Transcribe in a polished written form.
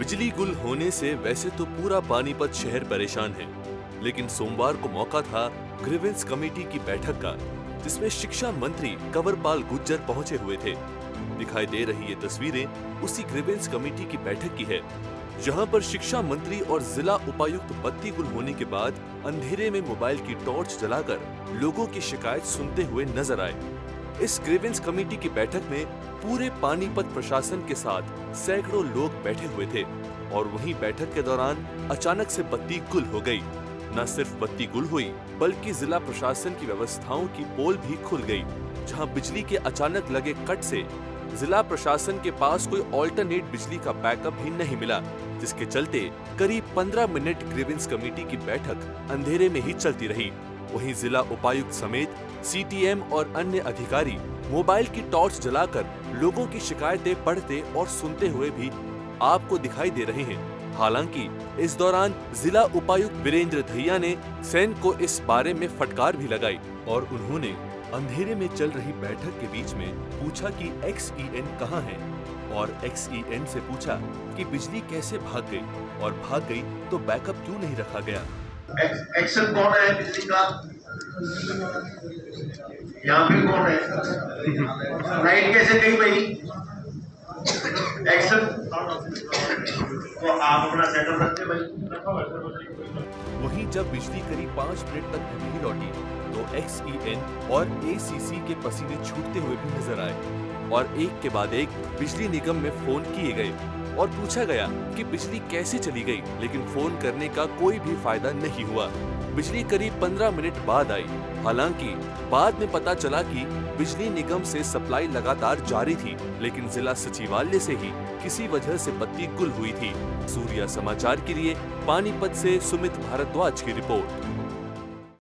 बिजली गुल होने से वैसे तो पूरा पानीपत शहर परेशान है, लेकिन सोमवार को मौका था ग्रीवेंस कमेटी की बैठक का, जिसमें शिक्षा मंत्री कंवरपाल गुर्जर पहुंचे हुए थे। दिखाई दे रही ये तस्वीरें उसी ग्रीवेंस कमेटी की बैठक की है, जहां पर शिक्षा मंत्री और जिला उपायुक्त बत्ती गुल होने के बाद अंधेरे में मोबाइल की टॉर्च जलाकर लोगों की शिकायत सुनते हुए नजर आए। इस ग्रीवेंस कमेटी की बैठक में पूरे पानीपत प्रशासन के साथ सैकड़ों लोग बैठे हुए थे और वहीं बैठक के दौरान अचानक से बत्ती गुल हो गई। न सिर्फ बत्ती गुल हुई, बल्कि जिला प्रशासन की व्यवस्थाओं की पोल भी खुल गई, जहां बिजली के अचानक लगे कट से जिला प्रशासन के पास कोई ऑल्टरनेट बिजली का बैकअप भी नहीं मिला, जिसके चलते करीब 15 मिनट ग्रीवेंस कमेटी की बैठक अंधेरे में ही चलती रही। वहीं जिला उपायुक्त समेत सीटीएम और अन्य अधिकारी मोबाइल की टॉर्च जलाकर लोगों की शिकायतें पढ़ते और सुनते हुए भी आपको दिखाई दे रहे हैं। हालांकि इस दौरान जिला उपायुक्त वीरेंद्र धैया ने सैन को इस बारे में फटकार भी लगाई और उन्होंने अंधेरे में चल रही बैठक के बीच में पूछा कि XEN कहां है और XEN से पूछा कि बिजली कैसे भाग गई और भाग गई तो बैकअप क्यों नहीं रखा गया। एक्शन कौन है बिजली का? यहाँ पे कौन है? लाइट कैसे गई भाई? एक्शन तो आप अपना सेटअप रखते भाई। वहीं जब बिजली करीब 5 मिनट तक नहीं लौटी तो XEN और ACC के पसीने छूटते हुए भी नजर आए और एक के बाद एक बिजली निगम में फोन किए गए और पूछा गया कि बिजली कैसे चली गई, लेकिन फोन करने का कोई भी फायदा नहीं हुआ। बिजली करीब 15 मिनट बाद आई। हालांकि बाद में पता चला कि बिजली निगम से सप्लाई लगातार जारी थी, लेकिन जिला सचिवालय से ही किसी वजह से बत्ती गुल हुई थी। सूर्या समाचार के लिए पानीपत से सुमित भारद्वाज की रिपोर्ट।